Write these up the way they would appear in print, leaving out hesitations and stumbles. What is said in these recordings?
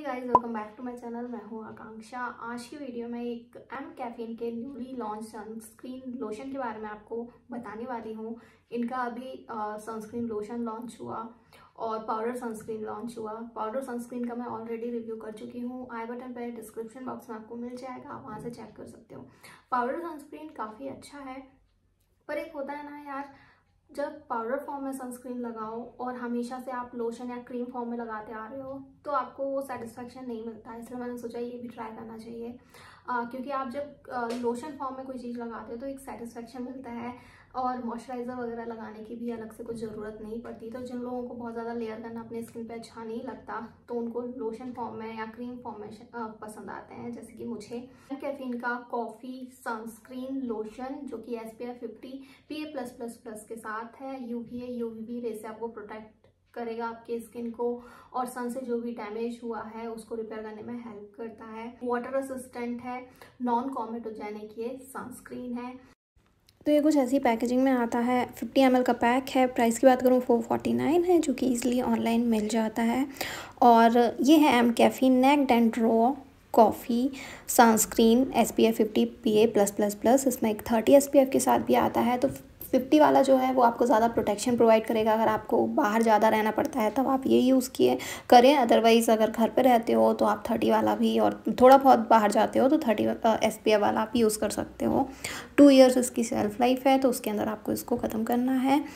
Guys, welcome back to my channel. मैं हूं आकांक्षा। आज की वीडियो में एक एम कैफीन के न्यूली लॉन्च सनस्क्रीन लोशन के बारे में आपको बताने वाली हूं। इनका अभी सनस्क्रीन लोशन लॉन्च हुआ और पाउडर सनस्क्रीन लॉन्च हुआ। पाउडर सनस्क्रीन का मैं ऑलरेडी रिव्यू कर चुकी हूँ। आई बटन पर डिस्क्रिप्शन बॉक्स में आपको मिल जाएगा, आप वहाँ से चेक कर सकते हो। पाउडर सनस्क्रीन काफ़ी अच्छा है, पर एक होता है ना यार, जब पाउडर फॉर्म में सनस्क्रीन लगाओ और हमेशा से आप लोशन या क्रीम फॉर्म में लगाते आ रहे हो तो आपको वो सेटिस्फेक्शन नहीं मिलता है। इसलिए मैंने सोचा ये भी ट्राई करना चाहिए, क्योंकि आप जब लोशन फॉर्म में कोई चीज़ लगाते हो तो एक सेटिस्फेक्शन मिलता है और मॉइस्चराइज़र वगैरह लगाने की भी अलग से कुछ ज़रूरत नहीं पड़ती। तो जिन लोगों को बहुत ज़्यादा लेयर करना अपने स्किन पे अच्छा नहीं लगता तो उनको लोशन फॉर्म में या क्रीम फॉर्म में पसंद आते हैं, जैसे कि मुझे। कैफीन का कॉफ़ी सनस्क्रीन लोशन जो कि SPF 50 PA+++ के साथ है। UVA UVB रे से आपको प्रोटेक्ट करेगा आपके स्किन को, और सन से जो भी डैमेज हुआ है उसको रिपेयर करने में हेल्प करता है। वाटर असिस्टेंट है, नॉन कॉमेटोजेनिक ये सनस्क्रीन है। तो ये कुछ ऐसी पैकेजिंग में आता है। 50 ml का पैक है। प्राइस की बात करूँ 449 है, जो कि ईज़िली ऑनलाइन मिल जाता है। और ये है mCaffeine naked and raw coffee sunscreen SPF 50 PA+++। इसमें एक 30 SPF के साथ भी आता है। तो 50 वाला जो है वो आपको ज़्यादा प्रोटेक्शन प्रोवाइड करेगा। अगर आपको बाहर ज़्यादा रहना पड़ता है तब आप ये यूज़ करें। अदरवाइज़ अगर घर पे रहते हो तो आप 30 वाला भी, और थोड़ा बहुत बाहर जाते हो तो 30 SPF वाला आप यूज़ कर सकते हो। 2 ईयर्स इसकी सेल्फ लाइफ है, तो उसके अंदर आपको इसको ख़त्म करना है।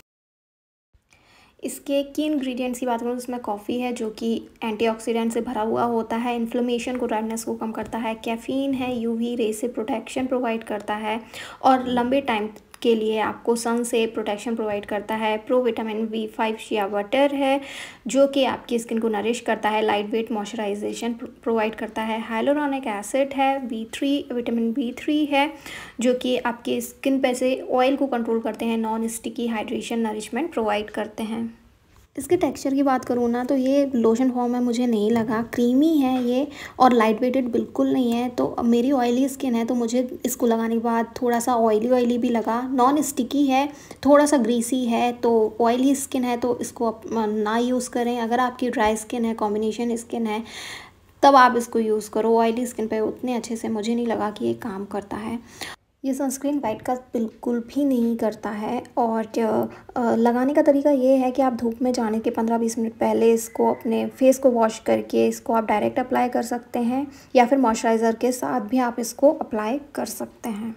इसके की इंग्रेडिएंट्स की बात करूँ तो इसमें कॉफ़ी है जो कि एंटीऑक्सीडेंट से भरा हुआ होता है, इन्फ्लेमेशन को, रेडनेस को कम करता है। कैफ़ीन है, UV रे से प्रोटेक्शन प्रोवाइड करता है और लंबे टाइम के लिए आपको सन से प्रोटेक्शन प्रोवाइड करता है। Pro vitamin B5 shea butter है जो कि आपकी स्किन को नरिश करता है। लाइट वेट मॉइस्चराइजेशन प्रोवाइड करता है। हाइलोरोनिक एसिड है। विटामिन B3 है जो कि आपके स्किन पे से ऑयल को कंट्रोल करते हैं। Non sticky hydration nourishment provide करते हैं। इसके टेक्सचर की बात करूँ ना तो ये लोशन फॉर्म में मुझे नहीं लगा। क्रीमी है ये और लाइट वेटेड बिल्कुल नहीं है। तो मेरी ऑयली स्किन है तो मुझे इसको लगाने के बाद थोड़ा सा ऑयली भी लगा। नॉन स्टिकी है, थोड़ा सा ग्रीसी है। तो ऑयली स्किन है तो इसको ना यूज़ करें। अगर आपकी ड्राई स्किन है, कॉम्बिनेशन स्किन है, तब आप इसको यूज़ करो। ऑयली स्किन पे उतने अच्छे से मुझे नहीं लगा कि ये काम करता है। ये सनस्क्रीन वाइट कास्ट बिल्कुल भी नहीं करता है। और लगाने का तरीका ये है कि आप धूप में जाने के 15-20 मिनट पहले इसको अपने फेस को वॉश करके इसको आप डायरेक्ट अप्लाई कर सकते हैं, या फिर मॉइस्चराइज़र के साथ भी आप इसको अप्लाई कर सकते हैं।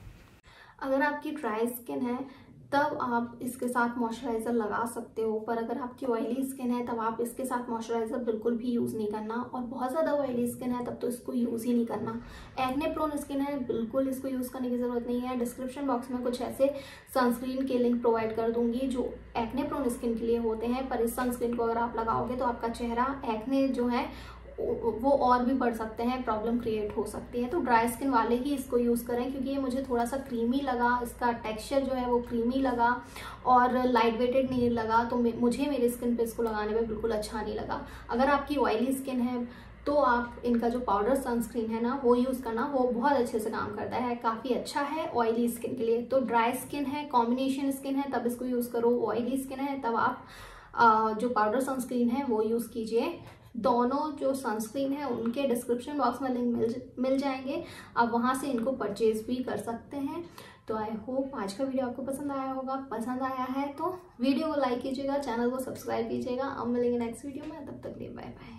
अगर आपकी ड्राई स्किन है तब आप इसके साथ मॉइस्चराइज़र लगा सकते हो, पर अगर आपकी ऑयली स्किन है तब आप इसके साथ मॉइस्चराइज़र बिल्कुल भी यूज़ नहीं करना। और बहुत ज़्यादा ऑयली स्किन है तब तो इसको यूज़ ही नहीं करना। एक्ने प्रोन स्किन है, बिल्कुल इसको यूज़ करने की ज़रूरत नहीं है। डिस्क्रिप्शन बॉक्स में कुछ ऐसे सनस्क्रीन के लिंक प्रोवाइड कर दूंगी जो एक्ने प्रोन स्किन के लिए होते हैं, पर इस सनस्क्रीन को अगर आप लगाओगे तो आपका चेहरा एक्ने जो है वो और भी बढ़ सकते हैं, प्रॉब्लम क्रिएट हो सकती है। तो ड्राई स्किन वाले ही इसको यूज़ करें, क्योंकि ये मुझे थोड़ा सा क्रीमी लगा। इसका टेक्सचर जो है वो क्रीमी लगा और लाइट वेटेड नहीं लगा। तो मुझे मेरी स्किन पे इसको लगाने में बिल्कुल अच्छा नहीं लगा। अगर आपकी ऑयली स्किन है तो आप इनका जो पाउडर सनस्क्रीन है ना वो यूज़ करना, वो बहुत अच्छे से काम करता है, काफ़ी अच्छा है ऑयली स्किन के लिए। तो ड्राई स्किन है, कॉम्बिनेशन स्किन है, तब इसको यूज़ करो। ऑयली स्किन है तब आप जो पाउडर सनस्क्रीन है वो यूज़ कीजिए। दोनों जो सनस्क्रीन है उनके डिस्क्रिप्शन बॉक्स में लिंक मिल जाएंगे, आप वहां से इनको परचेज भी कर सकते हैं। तो आई होप आज का वीडियो आपको पसंद आया होगा। पसंद आया है तो वीडियो को लाइक कीजिएगा, चैनल को सब्सक्राइब कीजिएगा। अब मिलेंगे नेक्स्ट वीडियो में, तब तक के लिए बाय बाय।